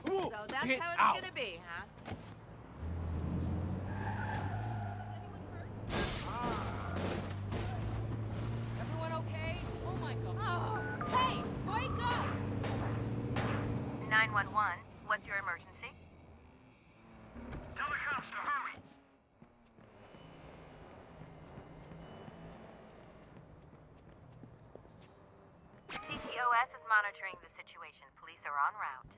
So that's Get how it's out. gonna be, huh? Everyone okay? Oh my god. Oh, hey, wake up! 911, what's your emergency? Tell the cops to hurry. CTOS is monitoring the situation. Police are en route.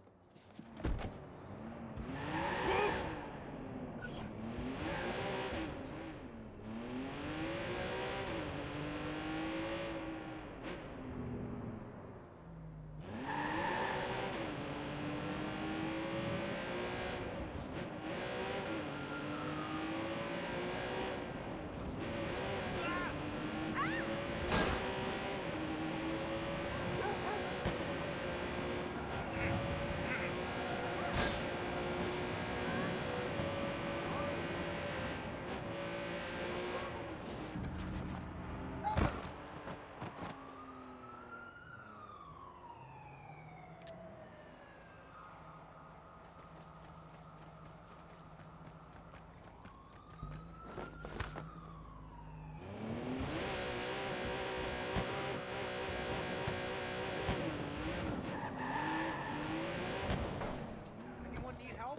Anyone need help?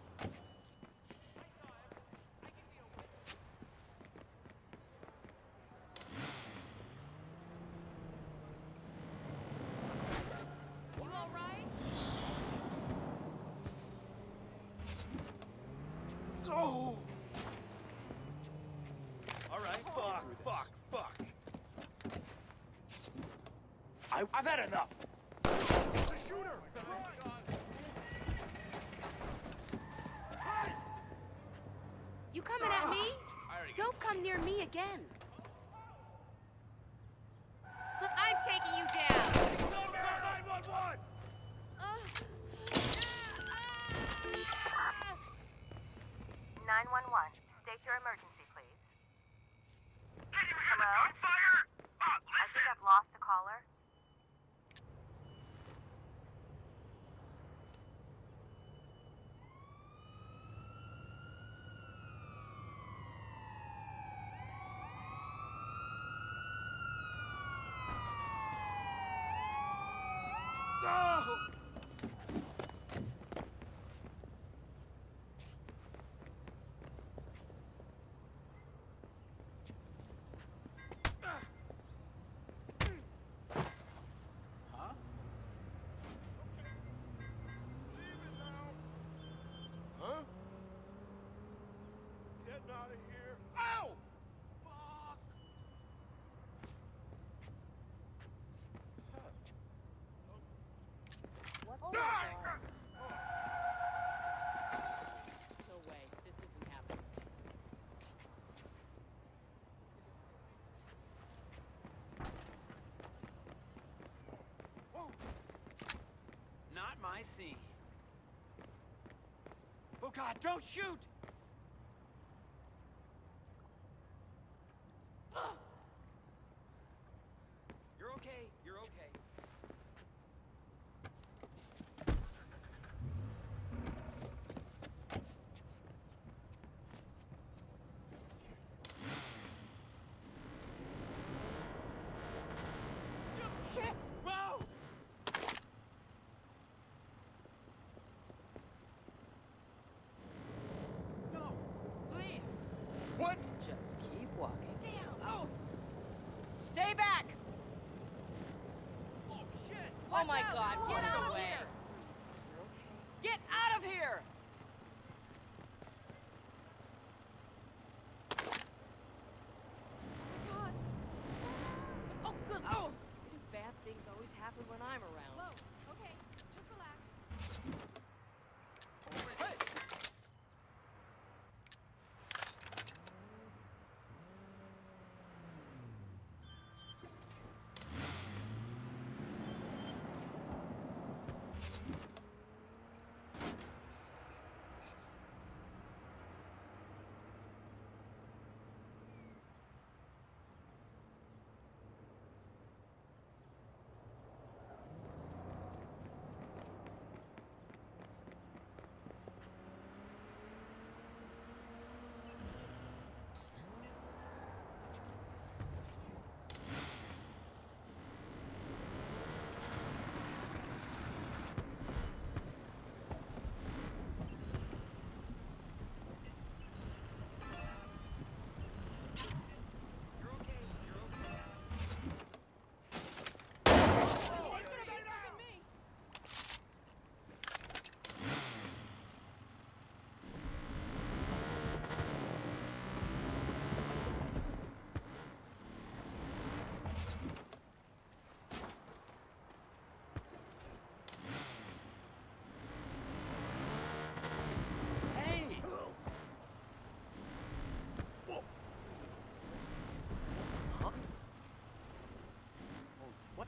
You alright? Oh! Alright, fuck. I've had enough. The shooter! You coming at me? Don't come near me again. Look, I'm taking you down. 911! 911, state your emergency, please. Can you hear the Hello? gunfire? I think I've lost the caller. No! Huh? Huh? Getting out of here. Ow! Fuck! Oh my god. No way, this isn't happening. Not my scene. Oh God, don't shoot! You're okay, you're okay. Shit! Whoa! No, please! What? Just keep walking. Damn. Oh! Stay back! Oh shit! Oh my god, Out. get Get out out of of here! here. Get out of here! God. Oh, good. Oh! Why do bad things always happen when I'm around? Whoa. Okay. Just relax.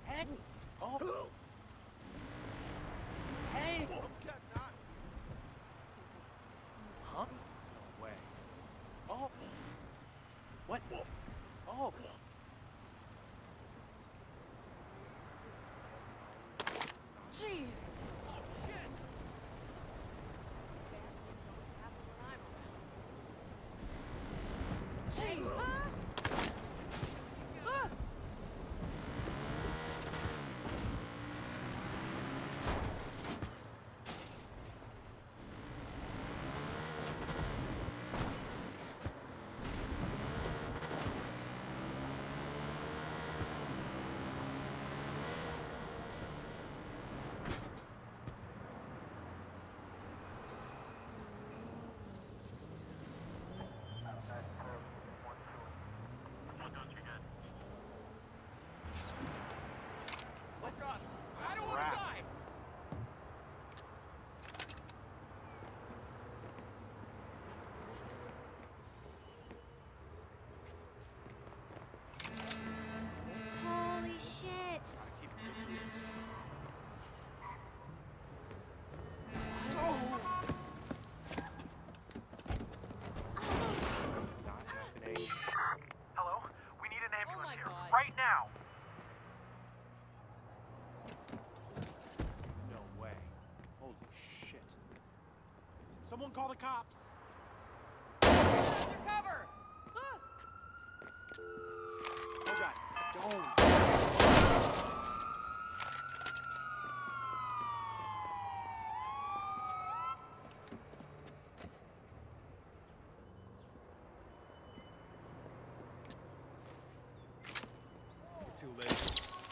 Hey! Oh! Hey! Huh? No way. Oh! What? Oh! Jeez. Oh, shit. Bad things always happen when I'm around. Jeez. Ah! Oh God! I don't want to die! Holy shit. Not happening. Hello? We need an Oh ambulance my here. God. Right now. No way. Holy shit. Someone call the cops. Under cover! Ah! Oh God. Don't. Too late.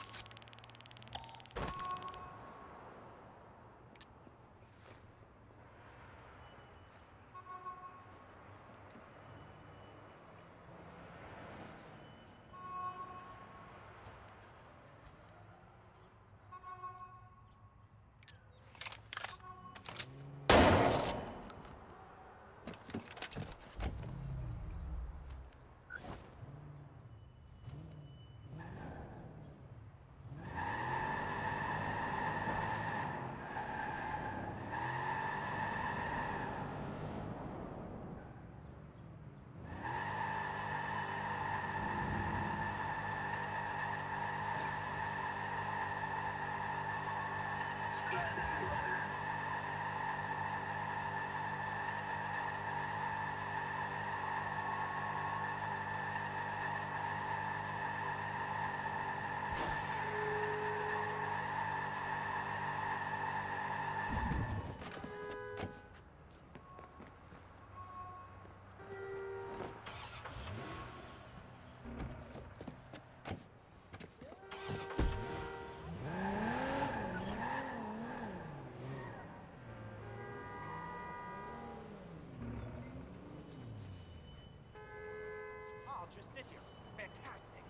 I'll just sit here. Fantastic.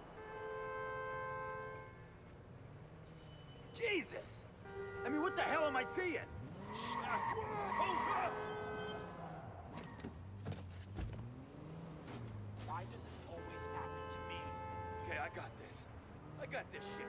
Jesus! I mean, what the hell am I seeing? Why does this always happen to me? Okay, I got this. I got this shit.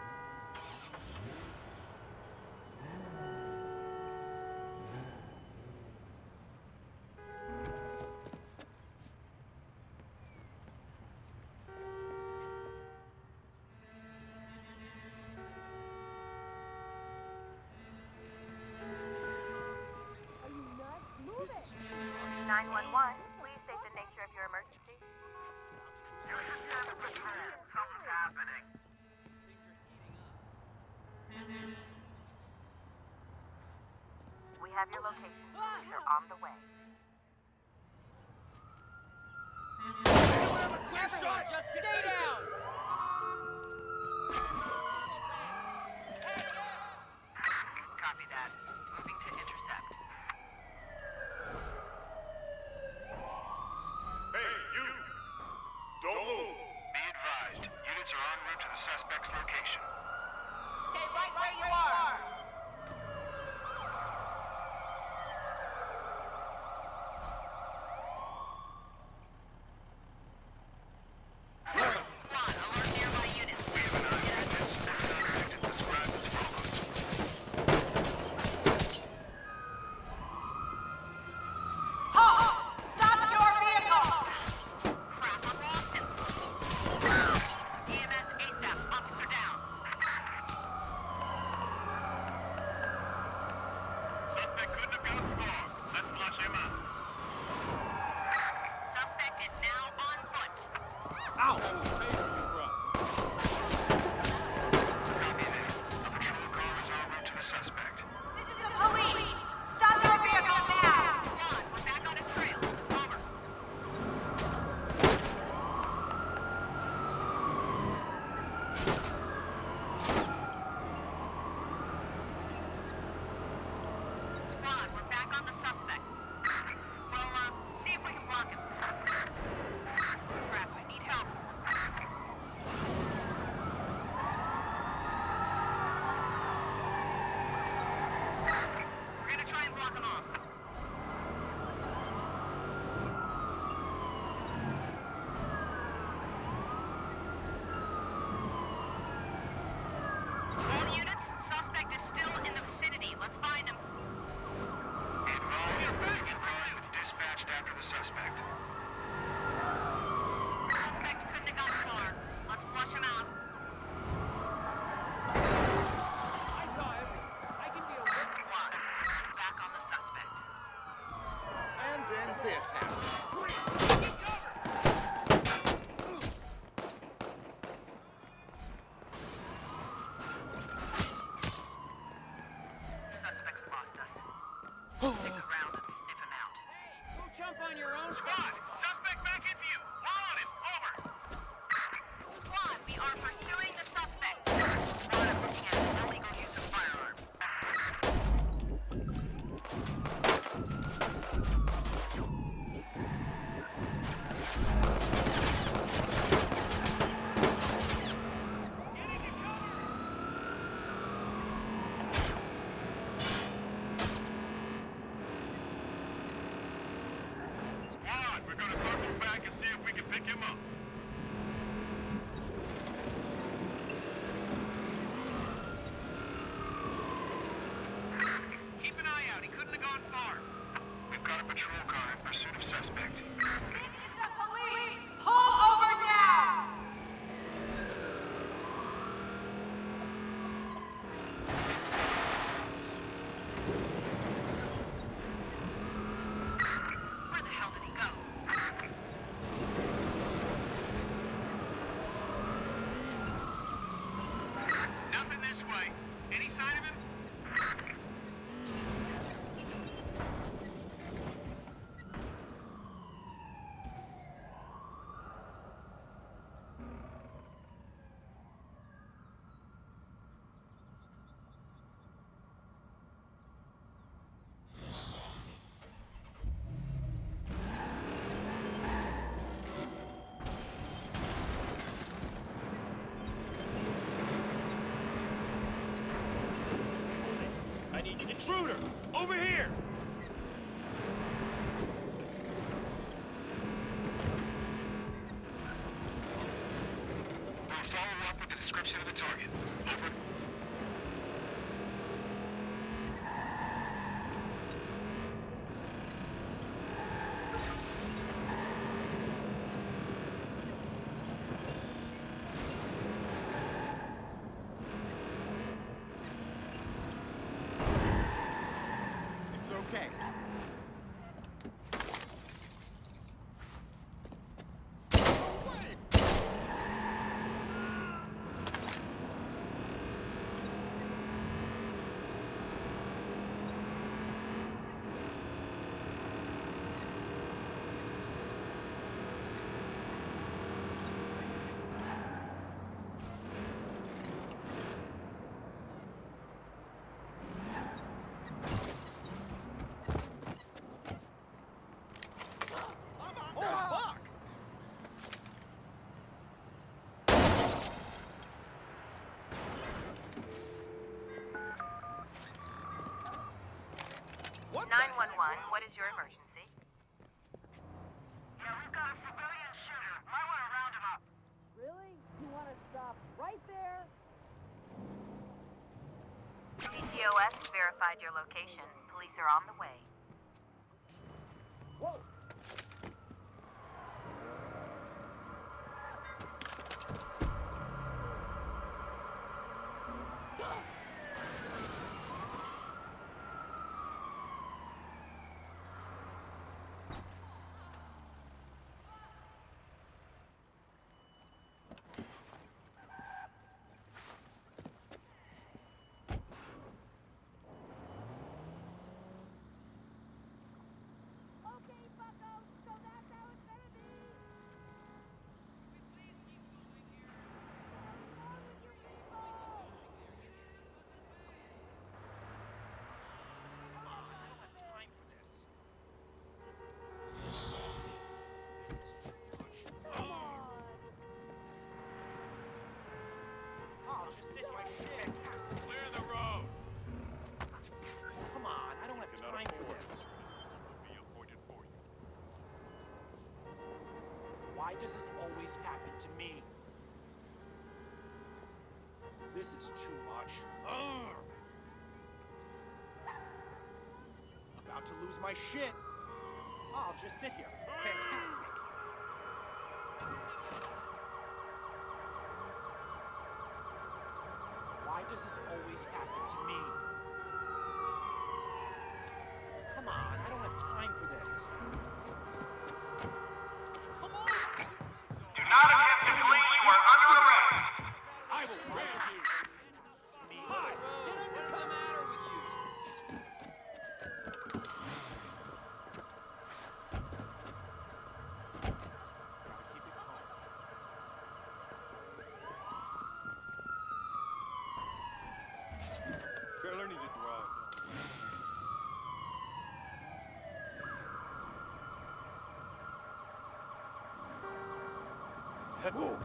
Are you nuts? Move it. 911, please state the nature of your emergency. You should stand up and listen. Something's happening. Things are heating up. We have your location. They're on the way. Everyone, just stay down! Copy that. Moving to intercept. Hey, you! Don't move! Be advised. Units are en route to the suspect's location. Stay right where you are! suspect. This is the police! Stop your vehicle now! Squad, we're back on his trail. Over. Squad, we're back on the suspect. Well, see if we can block him. Crap, I need help. We're gonna try and block him off. All units, suspect is still in the vicinity. Let's find him. Dispatched after the suspect. Suspect couldn't have gone far. Let's flush him out. I saw him. I can deal with it. Squad, back on the suspect. And then this happened. Suspect's lost us. Stick around and sniff him out. Go jump on your own. Squad, suspect back in view. We're on him. Over. Squad, we are pursuing the suspect. Squad, I'm looking at illegal use of firearms. Squad, we're gonna circle back and see if we can pick him up. Keep an eye out. He couldn't have gone far. We've got a patrol car in pursuit of suspect. This is the police! Pull over now! Where the hell did he go? Nothing this way. Any sign of him? I need an intruder. Over here. We'll follow up with the description of the target. Over. It's okay. What 911, what is your emergency? Yeah, we've got a civilian shooter. Might want to round him up. Really? You want to stop right there? CTOS has verified your location. Police are on the way. Whoa! lose my shit. I'll just sit here. Fantastic. Why does this always happen to me? Come on, I don't have time for this. Come on! Do not attempt to flee. You are under arrest. I will grab you. Me. Hi. What's the matter with you? Gotta keep it calm. Trailer needs to drive. Whoa.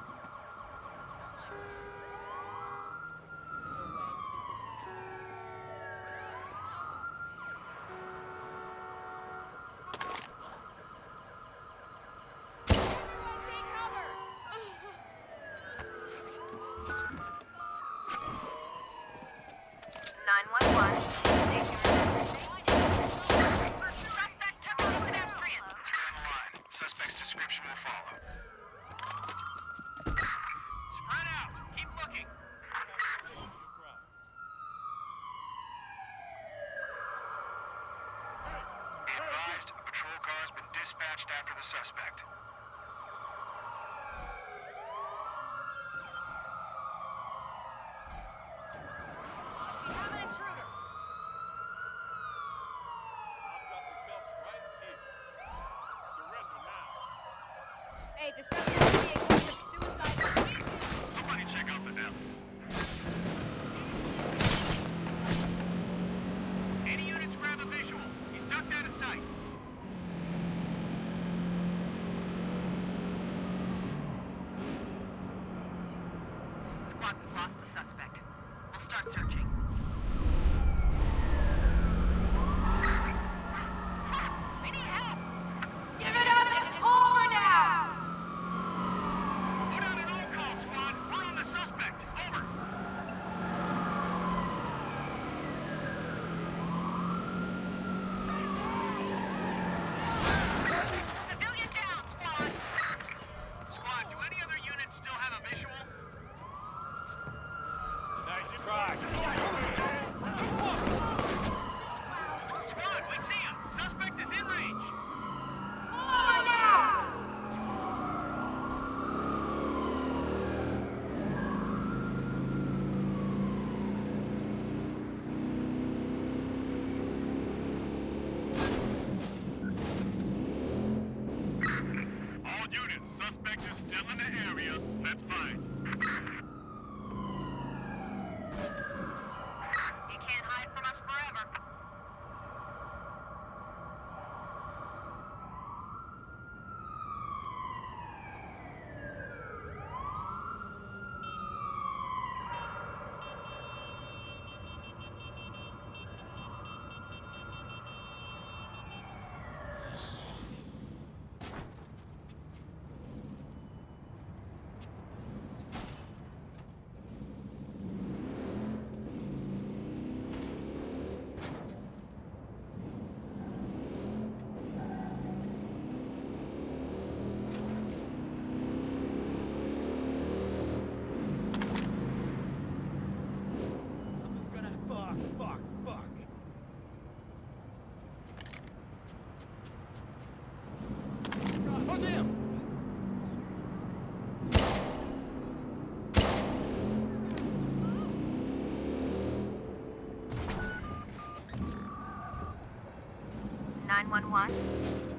Take cover! 911. Suspect took out a pedestrian. Stay on the line. Suspect's description will follow. Spread out. Keep looking. Be advised, a patrol car has been dispatched after the suspect. We have an intruder. I've got the cuffs right here. Surrender now. Hey, this doesn't have to be a case of suicide. Somebody check out the depth. Any units grab a visual. He's ducked out of sight. Squad, we've lost the suspect. We'll start searching. We need help! Give it up and pull for now! Put out an all call, squad. We're on the suspect. Over. Civilian down, squad! Squad, do any other units still have a visual? Nice try. Squad, we see him. Suspect is in range. Over now! All units, suspect is still in the area. That's fine. He can't hide from us forever. Nothing's gonna. Fuck. Oh, damn! Nine 911.